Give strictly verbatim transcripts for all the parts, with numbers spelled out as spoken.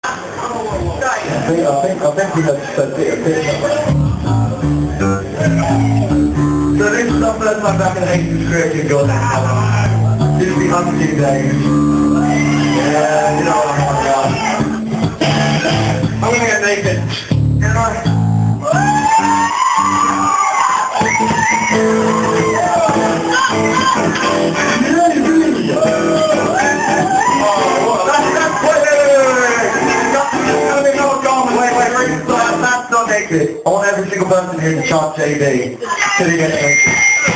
I think, I think, I think we had said it a bit. So this is our first time back in Hastings Crypt in God now. This is the hunting days. Yeah, you know what I'm on about. I'm gonna get naked. Can I? I want every single person here to chant J D till he gets naked.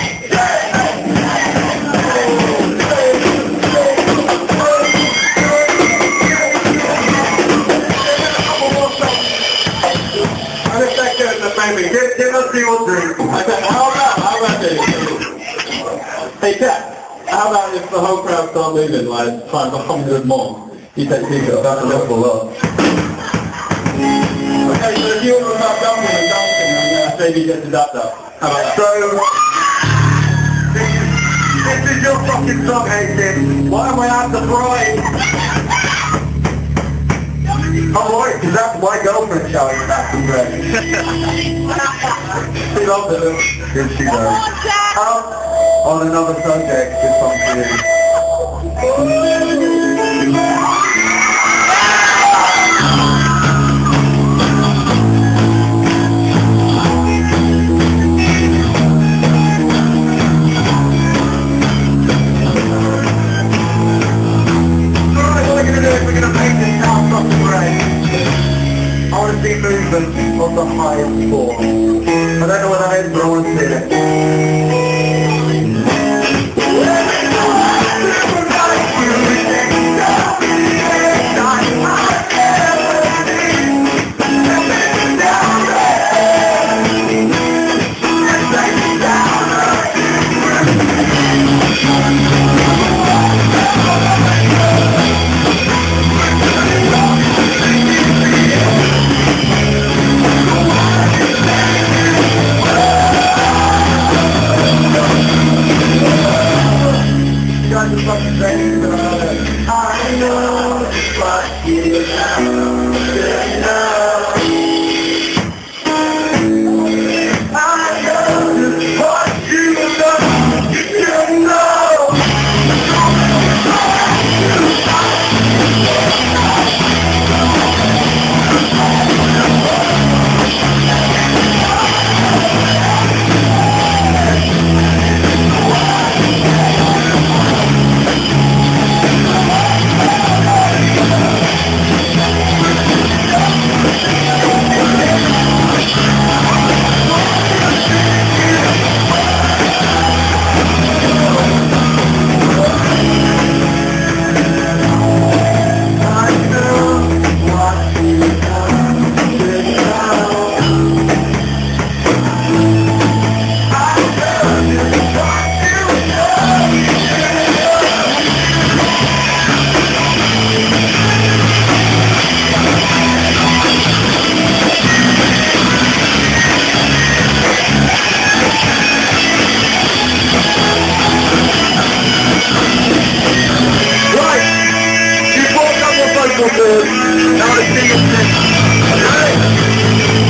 I'm just like this, the baby. Give, give us your drink. I said, how about, how about this? Hey, Cat, how about if the whole crowd start moving, like, five hundred more? You take people, that's a little lot. Okay, so if you want to start jumping and dancing, I'm going to say you get to that though. How about that? So, this is, this is your fucking song, Hastings. Why am I out the bride? Oh, right, because that's my girlfriend shouting back from Greg. She loves it. Good she does. Um, on another subject, this song for you. Movement on the highest floor. I don't know what that is, but I want to see it. I know what you Now let's see you. Okay.